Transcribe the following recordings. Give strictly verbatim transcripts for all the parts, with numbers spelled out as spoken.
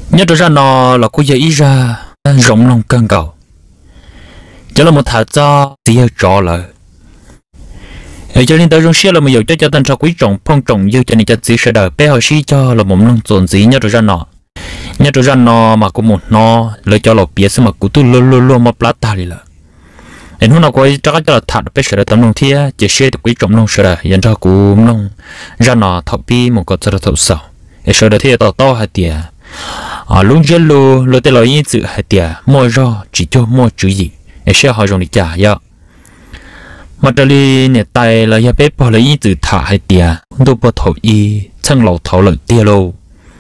nhớ được ra nó là cô giờ ý ra rộng lòng cơn cầu cho là một thảo cho thì trọ lại ở cho nên tới trong xe là một dấu cho cho tên cho quý trọng phong trọng dư cho nên cho chỉ sẽ đời bé họ xí cho là một lòng dồn dí nhớ được ra nó nhớ được ra nó mà cũng một nó lấy cho lộc bia xem mà cũng tôi luôn luôn luôn mà plát ta đi là em hôm nào coi chắc cho là thật bé sẽ đời tấm lòng thia chỉ xe được quý trọng lòng sẽ đời dành cho cũng lòng ra nó thọ pi một cái rất là sầu em sẽ đời thia to to hay tiệt à luôn chơi lô lô tên là yên chữ hay tiệt mua ra chỉ cho mua chữ gì em sẽ hỏi rồi đi trả ya mà đây là nhà tài là nhà bếp bỏ lấy yên chữ thả hay tiệt tôi bỏ thầu y chân lẩu thầu lợi tiệt lô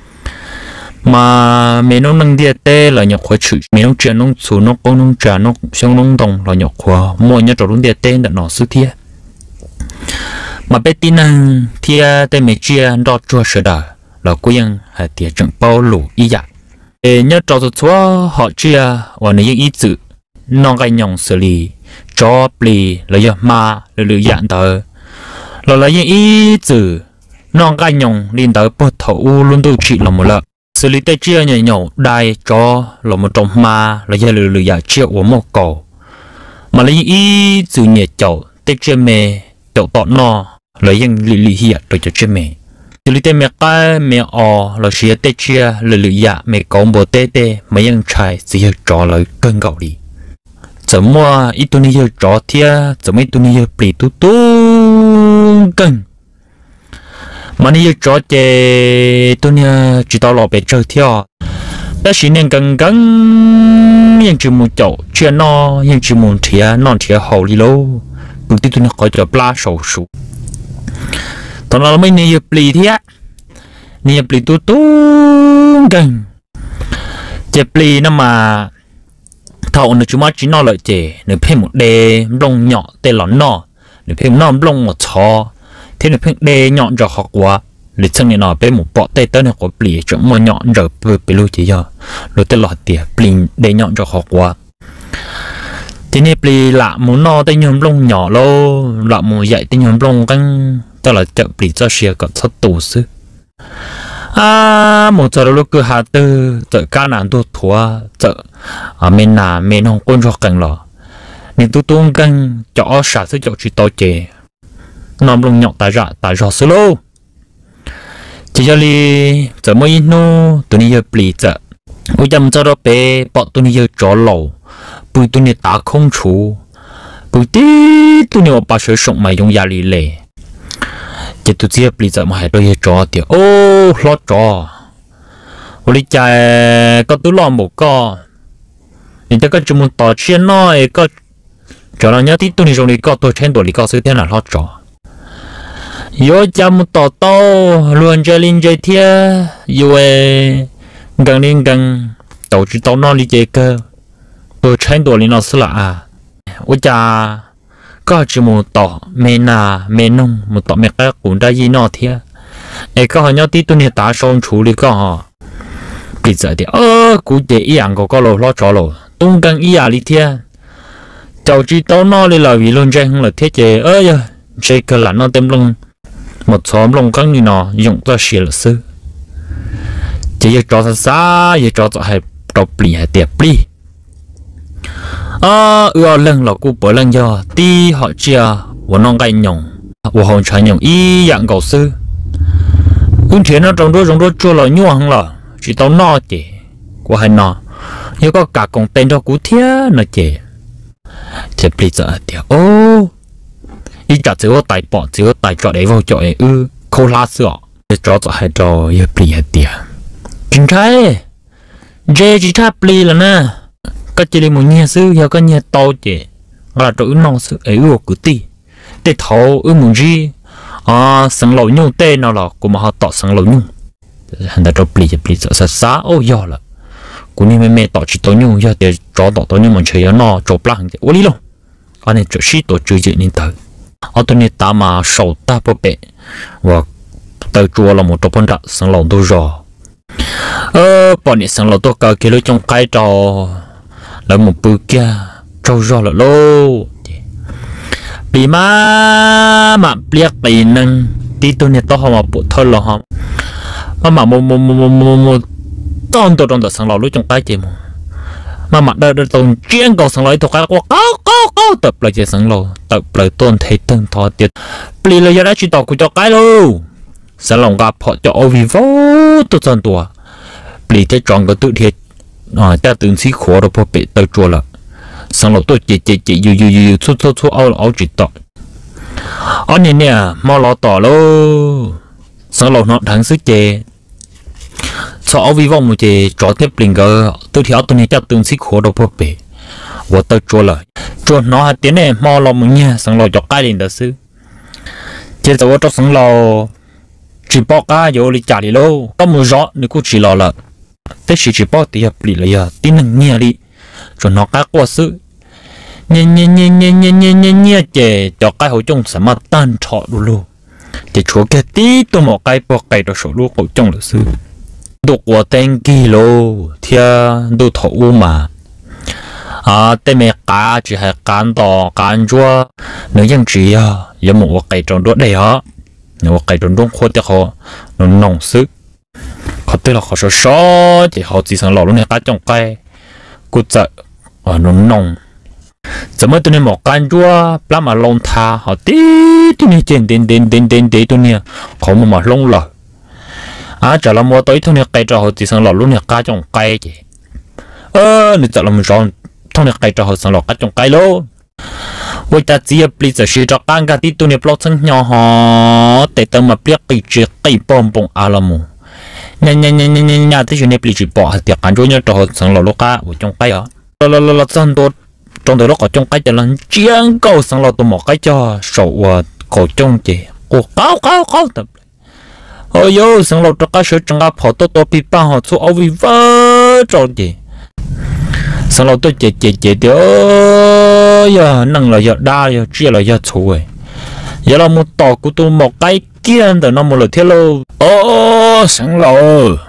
mà mấy nông năng địa tê là nhập khóa chữ mấy nông chuyện nông số nông công nông trà nông xong nông đồng là nhập khóa mua nhà trò nông địa tê đã nọ sư thiệt mà bé tin năng thiệt tê mấy chia đo chua sữa đà là cô yên hay tiệt chẳng bao lũ ý dạ để nhớ trò số số họ chia và những ý chữ non gai nhộng xử lý cho bì là do ma là lựa dạng tờ là là những ý chữ non gai nhộng liên tới bớt thấu luôn tôi chỉ là một lần xử lý tay chia nhảy nhậu đai cho là một trong ma là do lừa lừa giả triệu của một cổ mà lấy ý từ nhẹ chậu tay chia mè chậu tọt no lấy những lì lì hiện rồi cho chia mè xử lý tay mẹ cái mẹ o là chia tay chia lừa lừa giả mẹ con bồ tê tê mấy những trai chỉ hiểu trò lời cơn gạo đi giờ mua ít tuần hiểu trò thia giờ mấy tuần hiểu bì tu tu cơn mà nếu cho chế tôi nha chỉ tao lò bể chơi theo đã xin nên gần gần nhưng chỉ muốn chậu chưa no nhưng chỉ muốn thìa non thìa hậu đi lâu bữa tiết tôi nó khỏi cho pla sầu sụ tao nói mấy này bì thìa này bì tu tu gần chế bì nó mà thầu nó chúng ta chỉ nói lợi chế nếu thêm một đề lông nhỏ tên là nó nếu thêm nó lông một chó thế nên đề nhọn rồi học quá lịch sử này nó bé một bọ tê tới này có bì chuẩn mà nhọn rồi vừa bị lưu chỉ giờ rồi tới lọt tiền bì đề nhọn rồi học quá thế nên bì lạ muốn no tay nhom lông nhỏ lô lạ muốn dạy tay nhom lông căng tức là chợ bì cho xìa còn sắp tù sư à một giờ lúc cứ hà tư chợ cá nạn tôi thua chợ ở bên nào bên không quân cho căng lò nên tôi tuôn căng cho xả sức cho chỉ to chè nằm lông nhọn tại rạ tại rọ solo chỉ cho li giờ mới nô tụi này giờ bì giờ ôi chăm cho đó bé bọn tụi này giờ chó lẩu bùi tụi này ta không chú bùi tí tụi này bà sẽ sống mày dùng gia lì lệ chỉ tụi giờ bì giờ mà hai đôi giờ chó thì ô lót chó ôi đi chạy có tụi lò một co thì chắc có chúng mình tỏ chuyện nói có cho nó nhớ tí tụi này dùng đi có tôi trên tuổi đi có sự thế nào lót chó yo chăm tỏ to luôn chơi linh chơi thia yo gần lên gần tàu chỉ tàu nó đi chơi cơ tôi chơi đồ linh nó sửa à ôi cha có chỉ một tỏ mẹ nà mẹ nông một tỏ mẹ cái cũng đã gì nó thia ấy có họ nhau tí tôi này ta xong处理có họ bây giờ thì ơ cụ thể ý ăn có có lô lo cho lô tung gần ý à đi thia tàu chỉ tàu nó đi là vì luôn chơi không là thiết chế ơ giờ chơi cơ là nó tem luôn một xóm lông căng như nó dùng cho xịt là sư chỉ cho cho xa chỉ cho cho hay đọc bì hay tiệp bì à ưa lần là cô bỏ lần cho ti họ chia của non gai nhộng của hồng trái nhộng y dạng cầu sư cũng thế nó trong đó trong đó chưa là nhuận là chỉ tao no chỉ của hai nó nhưng có cả công tên cho cú thía nó chỉ chỉ bì giờ tiệp ô ý cả chỉ có tài bỏ chỉ có tài cho đấy vào chỗ ấy ư khâu lá sữa để cho cho hai trò yêu bì hết tiền chính trái dê chỉ tháp bì là nè cái chỉ là một nhà sư hay cái nhà to chỉ là chỗ non sư ấy ư cứ ti để thầu ư muốn gì à sang lẩu nhung tên nào là cũng mà họ tỏ sang lẩu nhung hắn ta cho bì bì sợ sợ xa ô giờ là cũng như mấy mẹ tỏ chỉ tỏ nhung giờ để cho tỏ tỏ nhung mình chơi nó cho plang ô đi luôn anh này cho shit tổ chơi chuyện nên tới ở tôi này ta mà sầu ta bố bể và tới chùa là một trong bốn đại sang lòng tôi rồi ơ bọn này sang lòng tôi cả kia lối trong cái trò là một bữa kia trâu rồi là lô bị má mà biết bị nâng tí tôi này to họ mà bộ thôi là họ mà mà một một một một một con tôi trong tờ sáng lò lúc trong cái gì mà mà mặt đời đời tôn chuyên cầu sáng lò thuộc cái quá cao cao cao tập lại chỉ sáng lò tập lại tôn thấy tân thọ tiệt bì là giờ đã chỉ tao của cho cái luôn sáng lò gặp họ cho ô vi vô tôi chân tua bì thế chọn cái tự thiệt à ta từng xí khổ rồi bị tao chua là sáng lò tôi chỉ chỉ chỉ yu yu yu chút chút chút ao ao chỉ tao anh này nè mau lo tỏ luôn sáng lò nó thắng sức chè sau vi vong một chế cho tiếp linh cơ tôi theo tôi này chắc tương xích khổ đâu phải bể và tôi cho lời cho nó hạt tiếng này mau lo mình nha sáng lo cho cái liền đó sư chế tôi cho sáng lo chỉ bỏ cái vô đi trả đi lâu có một rõ nếu cũng chỉ lo là thế chỉ chỉ bỏ thì hợp lý là giờ tin năng nghe đi cho nó cái qua sư nhẹ nhẹ nhẹ nhẹ nhẹ nhẹ nhẹ nhẹ chế cho cái hậu trong sản mà tan trọ luôn để chúa cái tí tôi một cái bỏ cái đó số luôn hậu trong là sư đồ của tên kilo thia đồ thổ mà à tên mẹ cá chỉ hay cán đỏ cán chua nếu như chỉ à có một cái tròn đốt đây hả nếu cái tròn đốt khô thì họ nó nồng sức họ tức là họ sợ sợ thì họ chỉ sang lò luôn này cá trong cây cút sợ và nó nồng怎么对你冇干咗，拉埋弄他，好啲啲你真den den den den den ตัวเนี่ยเขามามาลงเลยอ่ะจะเรามัวตัวที่เนี่ยไก่จะเขาจีสังหล่อรุ่นเนี่ยก้าจงไก่จีเออนี่จะเราไม่ร้อนท่องเนี่ยไก่จะเขาสังหล่อก้าจงไก่โลว่าจะจีบลีจะชีจะก้างกันที่ตัวเนี่ยปลดสังหยอหอแต่เติมมาเปลี่ยนไก่จีไก่ปอมปงอาลามูเนี่ยเนี่ยเนี่ยเนี่ยเนี่ยที่อยู่ในปลีจีปอเดียกันด้วยเนี่ยจะเขาสังหล่อลูกก้าว่าจงไก่เหรอเราเราเราสังตัวtrong đó có trong cái cho lần chiến cầu sang lò tụi một cái cho sầu cổ trong chị cổ cao cao cao tập ôi yo sang lò cho cái sự trong cái phở tôi tôi bị ba họ số ở vì vỡ trong chị sang lò tôi chị chị chị thì ơi giờ năng là giờ đa giờ chia là giờ chủ ấy giờ là một tàu của tôi một cái kia từ nó một lần theo lâu ô sang lò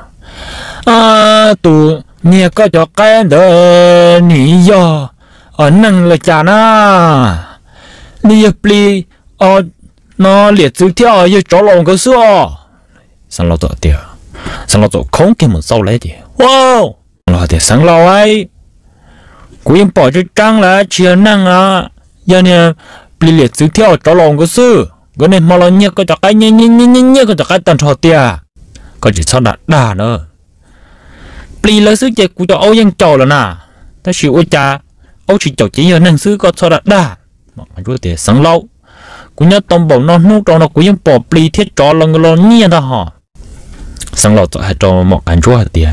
à tụi nghe có cho cái đó nhỉ giờ ở năng là chả na liệp li ở nó liệt chữ theo như chó lồng cái xưa sang lo tội tiệt sang lo tội không kiếm một sau lấy thì wow lo thì sang lo ấy cú yên bỏ chữ trắng là chia năng à giờ nè li liệt chữ theo chó lồng cái xưa cái này mà lo nhớ cái cái nhớ nhớ nhớ nhớ nhớ cái cái tần trò tiệt có chỉ sao đặt đà nữa li là sức chạy cú cho âu yên trò là nà ta chịu ôi cha âu chỉ chậu chỉ nhờ năng sư có cho đặt đà mà chú thì sáng lâu cũng nhớ tôm bầu non nút trong nó cũng những bỏ pli thiết cho lần lần nhiên đó họ sáng lâu cho hai cho một cảnh chúa tiền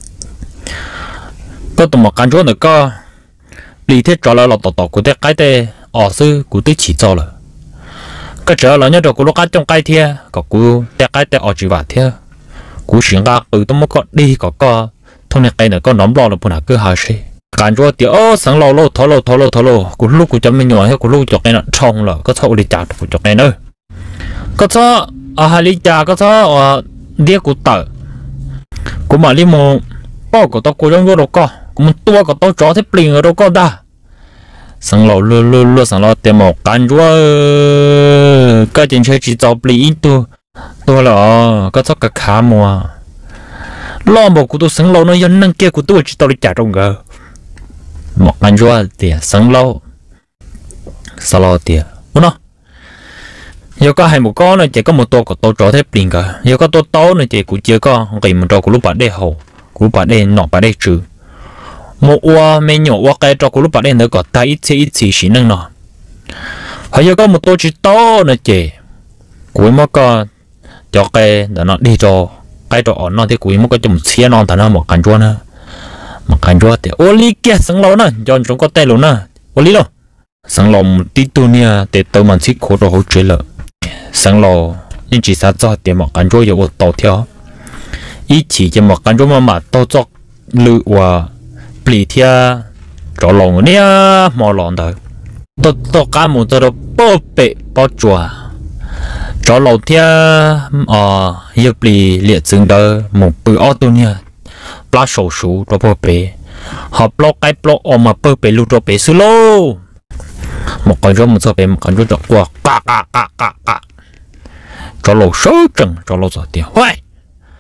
có tụi một cảnh chúa nữa có pli thiết cho là lọt tọt tọt của cái cái tê ở sư của tới chỉ cho là cái trở là nhớ được của lúc cái trong cái thia có của cái cái tê ở chỉ vả thia của chuyện ra từ tụi một con đi có có thông này cái nữa có nóm lo là phụ nữ cứ hỏi gì cảm giác thì ô sáng lâu lâu thở lâu thở lâu thở lâu của lúc của chấm mình nhỏ hay của lúc chọc cái nó trong là có thâu đi chặt của chọc cái nữa có thọ à hai ly trà có thọ à đĩa của tờ của mà đi một bao của tao của trong đâu có của một tua của tao chó thế plin ở đâu có đa sáng lâu lơ lơ lơ sáng lâu tiền một cảm giác cái chuyện chơi chỉ cho plin tu tu là có thọ cả khá mùa lo một của tôi sáng lâu nó dân năng kia của tôi chỉ tao đi chặt trong gờ một anh chúa thì sáng lâu sau lâu thì đúng không? Giờ có hai một con này chỉ có một tô của tô trò thép liền cả, giờ có tô tô này chỉ cũng chưa có, cái một trò của lúc bạn đây hậu, của lúc bạn đây nọ bạn đây trừ, một oa mấy nhỏ oa cái trò của lúc bạn đây nữa có ta ít chỉ ít chỉ xí năng nọ, hay giờ có một tô chỉ tô này chỉ, của một cái cho cái để nó đi cho cái trò nó thì của một cái chùm xe non thành ra một cảnh chúa nữa. Mà cảnh chúa thì ô lý kia sáng lâu nè cho chúng có tay luôn nè ô lý đâu sáng lâu tí tu nia để tao mình xích khổ rồi hỗ trợ了sáng lâu nhưng chỉ sao cho tiền mà cảnh chúa有tàu theo ý chỉ cho mà cảnh chúa mà mà tao cho lựa và bì theo cho lòng nia mò lòng thôi tao tao cá một tao bao bể bao chùa cho lòng theo ờ yêu bì liệt dương đó một bự ô tô nia lá sầu sủ cho bơ bể họ blo cái blo ôm mà bơ bể luôn cho bể xứ lô một con rồng một số bể một con rồng qua cà cà cà cà cà cho lô số trần cho lô rồi tiền hoài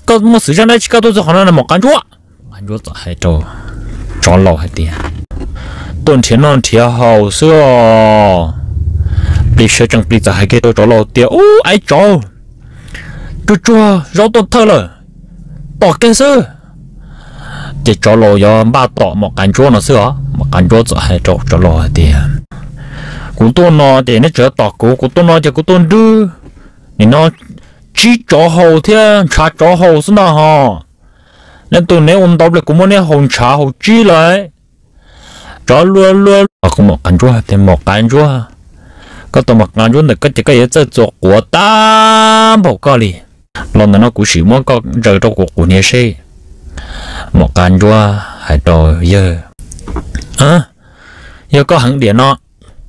có một sự ra đây chỉ có tôi họ là một cái chúa anh chúa hay cho cho lò hay tiền tuần前呢贴好是哦bị sợ chẳng bị giải cái tôi cho lò tiền ô ai cho tôi cho rõ tôi thơ rồi tỏ cái sự chỉ cho lò do ba tỏ một cái chúa nó xưa một cái chúa hay cho cho lò hay tiền của tôi nó để nó trở tỏ của của tôi nó thì của tôi đưa thì nó chỉ cho hậu thế trả cho hậu xí nào ha nên tôi nếu ông đọc lại cũng muốn nghe hồng trả hậu chi lại cho luôn luôn à cũng một cái chúa thì một cái chúa có tôi một cái chúa này cái cái gì cho của ta bảo cái gì lần này nó cũng chỉ muốn có giờ trong cuộc của nhà xe một cái chúa hay rồi giờ à giờ có hẳn điện nó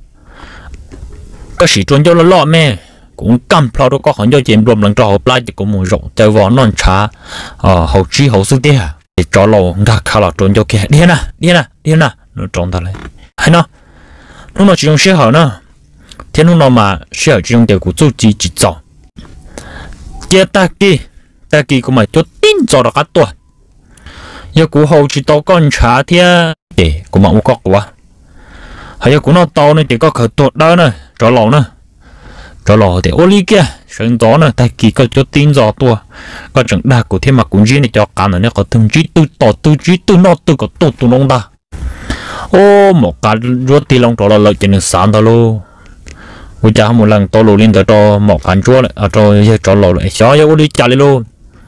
cái sĩ chuyên cho nó lọ mẹ cũng cầm phao đó có hẳn cho chuyện rộm lần cho họ play thì cũng muốn rộng tại vỏ non trà ờ hậu chi hậu sức thế để cho lò đã khá là chuyên cho kia đi nè đi nè đi nè nó trốn ta lại hay nó lúc nào chỉ trong xe hở nữa thế lúc nào mà xe hở chỉ trong điều của chú chỉ chỉ cho kia ta kia ta kia cũng mà cho tin cho được cả tuổi giờ của hậu chỉ tao con trà thế để cũng mà không có quá hay là của nó to này thì có khởi tuột đó này cho lò nữa cho lò thì ô ly kia sáng gió này ta kỳ có cho tin gió tua có chẳng đa của thêm mà cũng riêng này cho cả này có từng trí tư tỏ tư trí tư nó tư có tốt tụ nông ta ô một cái ruột thì lòng cho là lợi cho nên sáng thôi luôn bây giờ một lần tôi lùi lên tới cho một cái ruột lại à rồi cho lò lại xóa ô ly trả lại luôn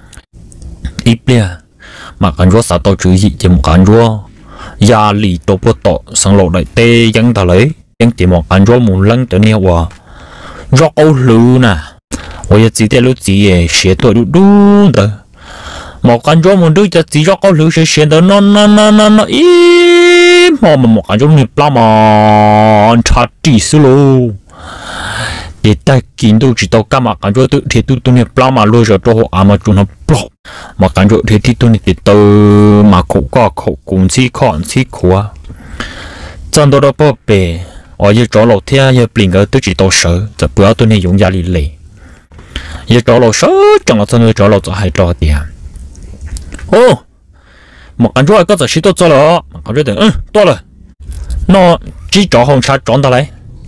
ít bia mà cái ruột sao tôi chữ gì chỉ một cái ruột gia lì tổ bộ tổ sang lộ đại tê dân ta lấy dân chỉ một anh rồi muốn lăng tới nhiều quá rõ âu lư nè ôi chỉ để lúc chỉ写tuổi đủ đủ đó một anh rồi muốn đưa cho chỉ rõ âu lư sẽ写đó nó nó nó nó nó ý mà một anh rồi nghiệp lắm mà chả chỉ số luôn để ta kiến đâu chỉ tao cả mà anh rồi tự thì tự tự nghiệp lắm mà lôi rồi cho họ à mà chúng nó block mà cái chỗ thì thì tôi thì từ mà khổ có khổ cũng chỉ còn chỉ khổ chân đó đó bỏ bể ở dưới chỗ lầu thế giờ bình cái tôi chỉ tao sợ giờ bữa tôi này dùng giá lì lì giờ chỗ lầu sợ chẳng là chân chỗ lầu cho hai trò tiền ô một cái chỗ có giờ chỉ tôi cho rồi cái chỗ thì ừ to rồi nó chỉ chỗ hồng trà chọn ta lấy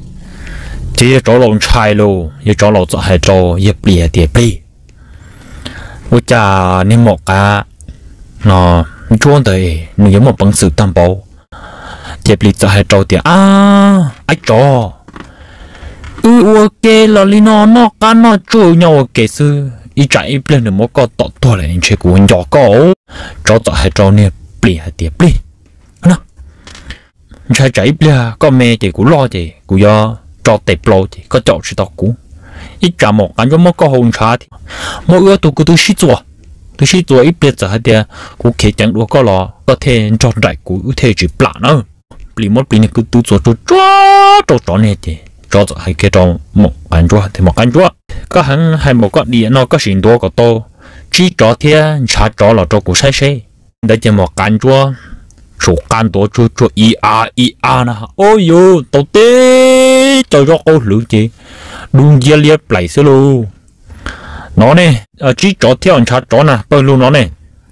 chỉ chỗ lầu trai luôn giờ chỗ lầu cho hai trò giờ bìa tiền bì ôi cha nên một cái nó chuông tới nếu một bằng sự tam bảo chép lịch cho hai trâu tiền à ai trò ừ ok là li nó nó cá nó chui nhau ok sư ít chạy ít lên được một con tọt to lại chơi của nhỏ cổ cho cho hai trâu nè bì hai tiền bì nè chạy chạy bì có mẹ thì cũng lo thì cũng do cho tệp lo thì có chọn sự tao cũng ít chả một cái giống một cái hồng trà thì mỗi người tôi cứ tôi xí chùa tôi xí chùa ít biết giờ hay đi cũng kể chẳng được có lò có thể cho đại cũng thể chỉ plan nữa bị mất bị này cứ tôi chùa chùa chùa chùa chùa này thì cho giờ hay cái trong một cái chùa thì một cái chùa có hắn hay một cái điện nó có xin đua có to chỉ cho thế trả cho là cho cũng sai sai để cho một cái chùa chủ can tổ chùa chùa i a i a nè ôi yo tao tê cho cho cô lưỡi chị đúng giờ liệt lại xíu luôn nó nè chỉ cho theo anh chặt cho nè bao luôn nó nè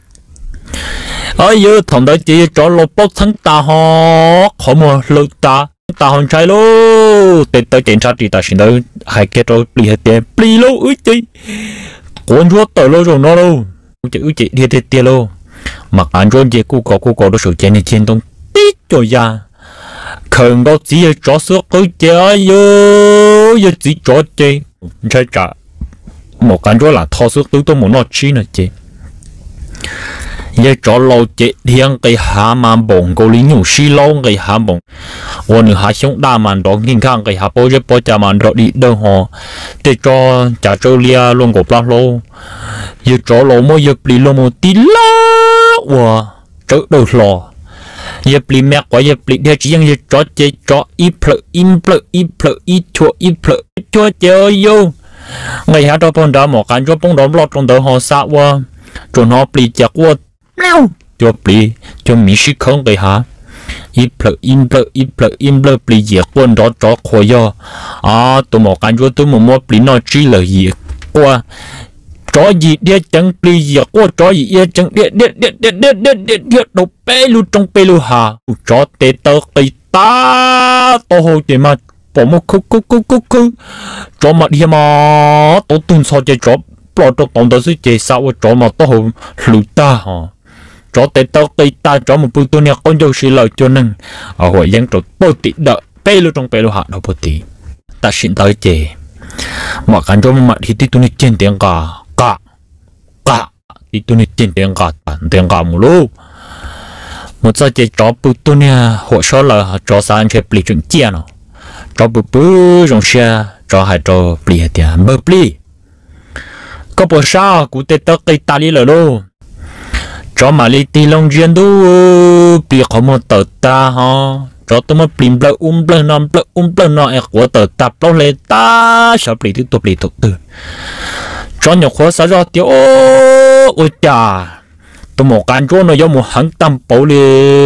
ơi giờ thằng đấy chỉ cho lột bóc thắng ta họ không mà lột ta ta hòn trai luôn tới tới kiểm tra thì ta xin đâu hai cái rồi bị hết tiền bị luôn ơi chị con chúa tới luôn rồi nó luôn chữ chị đi đi tiền luôn mà anh chúa chị cô có cô có được sự trên này trên đông tít rồi ra khẩn đó chỉ là cho sữa cái chơi yo giờ chỉ cho chơi chơi trả một cái đó là thao sữa tôi tôi muốn nói chi nữa chị giờ cho lâu chị hiện cái hạ màn bông cô lính nhủ xí lâu cái hạ bông và nữa hạ sống đa màn đó kinh khang cái hạ bố giúp bố cha màn đó đi đơn họ để cho trả cho lia luôn của bao lâu giờ cho lâu mới giờ đi luôn một tí lá và trở đầu lò giờ bị mẹ quá giờ bị theo chỉ giờ cho chơi cho ít plug in plug in plug ít chua ít plug chua chơi vô ngày hát cho phong đó một cái cho phong đó lọt trong đời họ sát qua cho nó bị chặt qua leo cho bị cho mỹ sĩ không cái hả ít plug in plug ít plug in plug bị chặt quân đó cho khỏi do à tụi một cái cho tụi một một bị nó chỉ là gì qua chó gì đi chẳng đi gì có chó gì đi chẳng đi đi đi đi đi đi đi đi đâu bé lu trong bé lu hà chó tê tơ tê ta to hồ chỉ mà bỏ một khúc khúc khúc khúc khúc chó mà đi mà tổ tuần sau chơi chó bỏ cho tổng đó sự chơi sao chó mà to hồ lù ta hả chó tê tơ tê ta chó một bữa tôi nè con dâu xì lời cho nên ở hội dân chó bơ tị đợi bé lu trong bé lu hà đâu bơ tị ta xin tới chơi mà cảnh cho mà thì tôi này trên tiếng cả cả cả thì tôi này trên tiếng cả tiếng cả một lúc một giờ chơi chó bự tôi nè hộ số là chó sáng chơi bì chuyện chia nó chó bự bự trong xe chó hai chó bì tiền bự bì có bộ sao cũng tết tết cây ta đi rồi luôn chó mà đi đi long duyên đó bì không một tờ ta ha cho tôi mới pin bơ um bơ non bơ um bơ non em của tờ tập lâu lên ta sợ bị tiếp tục bị tục từ cho nhiều khó xảy ra tiêu ôi chà tôi một căn chỗ nó giống một hắn tâm bảo li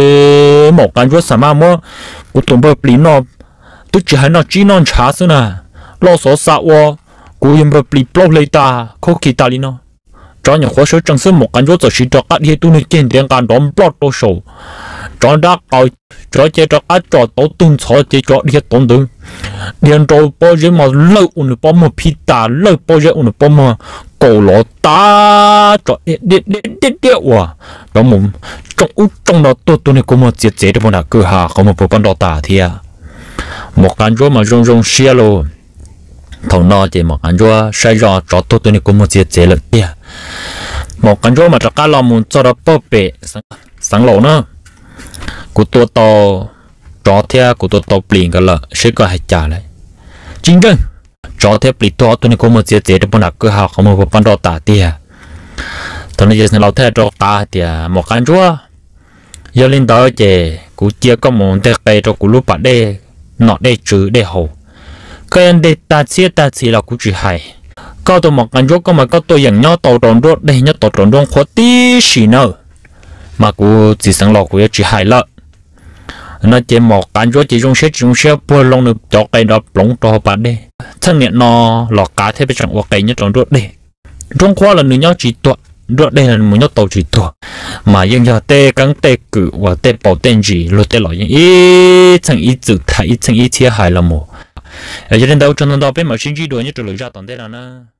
một căn chỗ sao mà mua của tôi bơ pin nó tôi chỉ hay nó chỉ non chả xí nè lo số sao wa của em bơ pin lâu lên ta khó kỳ ta đi nó cho nhiều khó xử chẳng xí một căn chỗ giờ chỉ cho các đi tôi nên trên tiếng căn đón bớt đồ sầu cho đã coi cho chế cho các trò tổ tung cho chế cho đi tổng đường điền trâu bao giờ mà lâu ổn bao mà pita lâu bao giờ ổn bao mà cổ lọ ta cho đi đi đi đi đi à đó mà trong út trong đó tôi tôi này có một chế chế để bọn họ cứ hà có một bộ phận đó ta thì à một cái chỗ mà rong rong xia luôn thầu nó chỉ một cái chỗ sai rõ cho tôi tôi này có một chế chế là kia một cái chỗ mà cho các lòng muốn cho nó bao bể sáng lộ nữa của tôi to cho theo của tôi to liền cái là sẽ có hai trả lại chính chân cho theo liền to tôi này có một chiếc chế để bọn họ cứ học không một phần đó tả tiền tôi nói giờเราtheo cho ta thì một cái chúa giờ lên đó chế của chia có một cái cây cho của lúc bạn đây nọ đây chữ đây hậu cái anh đây ta chia ta chỉ là của chữ hay có tôi một cái chúa có mà có tôi nhận nhau tàu tròn đốt đây nhau tàu tròn đốt khó tí xí nữa mà của chỉ sang lọ của chữ hay lợ nó chỉ một cái chỗ chỉ dùng xe dùng xe bơi lông được cho cây đó lông cho bạn đi thân nhận nó lọt cá thế bây giờ của cây nhất trong ruột đi trong khoa là nửa nhau chỉ tuột ruột đây là một nhau tàu chỉ tuột mà nhưng giờ tê cắn tê cử và tê bảo tên gì luôn tê loại những ít thành ít chữ thay ít thành ít chia hài là một ở trên đầu trong đó bên mà sinh chi đuổi nhất trở lại ra toàn thế là nó